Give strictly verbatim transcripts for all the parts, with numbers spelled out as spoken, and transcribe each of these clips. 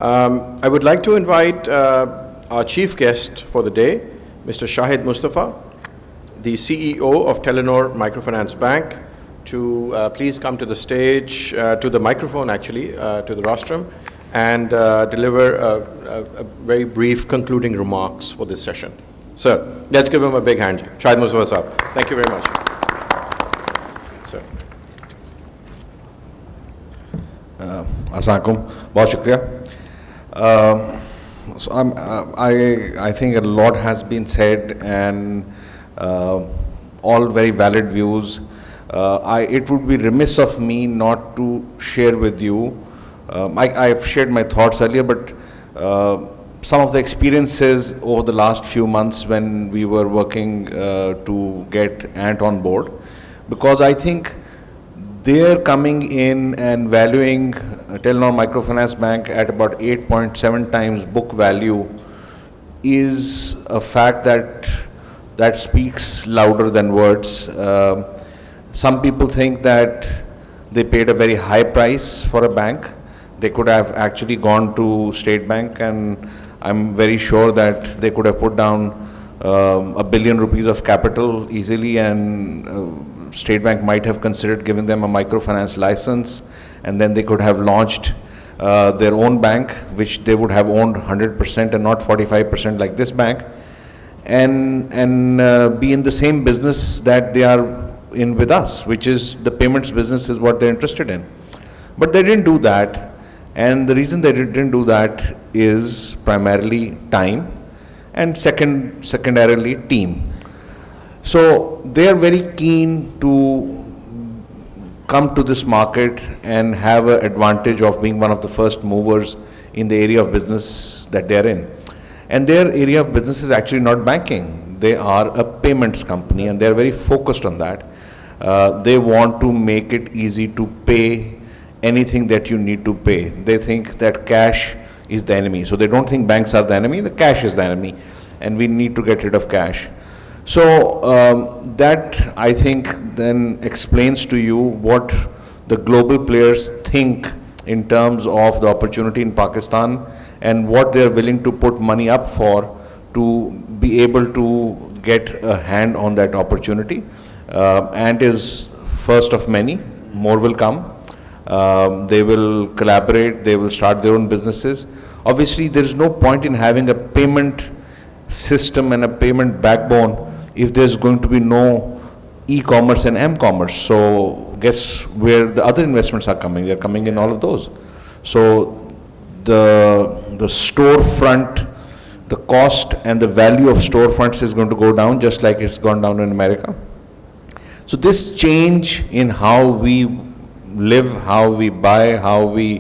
Um, I would like to invite uh, our chief guest for the day, Mister Shahid Mustafa, the C E O of Telenor Microfinance Bank, to uh, please come to the stage, uh, to the microphone actually, uh, to the rostrum, and uh, deliver a, a, a very brief concluding remarks for this session. Sir, let's give him a big hand. Shahid Mustafa sir. Thank you very much. Sir. Uh, Assalamualaikum. Bahut shukriya. Uh, so I'm, uh, I, I think a lot has been said, and uh, all very valid views. Uh, I, it would be remiss of me not to share with you. Um, I, I've shared my thoughts earlier, but uh, some of the experiences over the last few months when we were working uh, to get Ant on board, because I think they're coming in and valuing uh, Telenor Microfinance Bank at about eight point seven times book value is a fact that that speaks louder than words. Uh, some people think that they paid a very high price for a bank. They could have actually gone to State Bank, and I'm very sure that they could have put down um, a billion rupees of capital easily, and uh, State Bank might have considered giving them a microfinance license, and then they could have launched uh, their own bank, which they would have owned one hundred percent and not forty-five percent like this bank, and, and uh, be in the same business that they are in with us, which is the payments business is what they're interested in. But they didn't do that, and the reason they didn't do that is primarily time, and second, secondarily team. So they are very keen to come to this market and have an advantage of being one of the first movers in the area of business that they are in. And their area of business is actually not banking. They are a payments company, and they are very focused on that. Uh, they want to make it easy to pay anything that you need to pay. They think that cash is the enemy. So they don't think banks are the enemy, the cash is the enemy, and we need to get rid of cash. So um, that, I think, then explains to you what the global players think in terms of the opportunity in Pakistan and what they're willing to put money up for to be able to get a hand on that opportunity. Uh, Ant is first of many, more will come. Um, they will collaborate, they will start their own businesses. Obviously, there is no point in having a payment system and a payment backbone if there's going to be no e-commerce and m-commerce. So guess where the other investments are coming? They're coming in all of those. So the, the storefront, the cost and the value of storefronts is going to go down just like it's gone down in America. So this change in how we live, how we buy, how we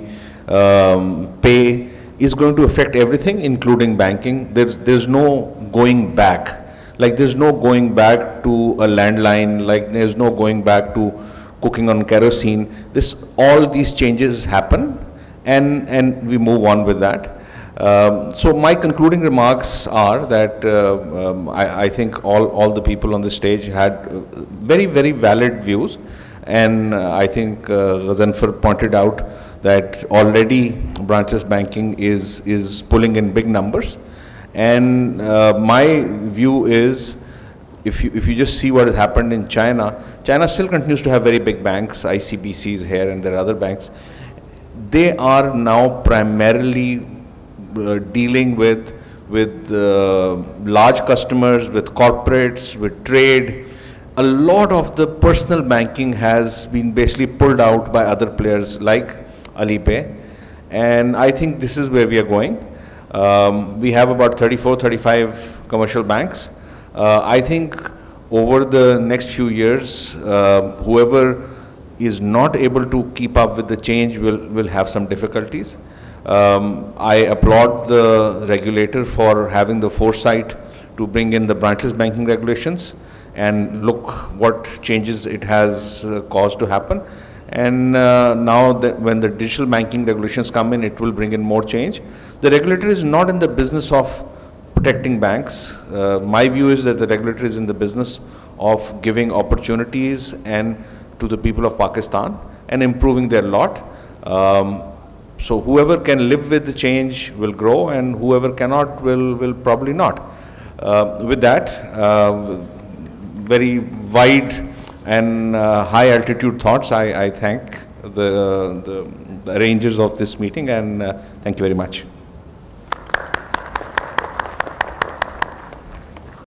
um, pay is going to affect everything, including banking. There's, there's no going back. Like there's no going back to a landline, like there's no going back to cooking on kerosene. This, all these changes happen, and, and we move on with that. Um, so my concluding remarks are that uh, um, I, I think all, all the people on the stage had uh, very, very valid views. And uh, I think uh, Ghazanfar pointed out that already branchless banking is, is pulling in big numbers. And uh, my view is, if you, if you just see what has happened in China, China still continues to have very big banks, I C B Cs here, and there are other banks. They are now primarily uh, dealing with, with uh, large customers, with corporates, with trade. A lot of the personal banking has been basically pulled out by other players like Alipay, and I think this is where we are going. Um, we have about thirty-four, thirty-five commercial banks. Uh, I think over the next few years, uh, whoever is not able to keep up with the change will, will have some difficulties. Um, I applaud the regulator for having the foresight to bring in the branchless banking regulations, and look what changes it has uh, caused to happen. And uh, now that when the digital banking regulations come in, it will bring in more change. The regulator is not in the business of protecting banks. Uh, my view is that the regulator is in the business of giving opportunities and to the people of Pakistan and improving their lot. Um, so whoever can live with the change will grow, and whoever cannot will, will probably not. Uh, with that, uh, very wide and uh, high altitude thoughts, I, I thank the, the, the arrangers of this meeting, and uh, thank you very much.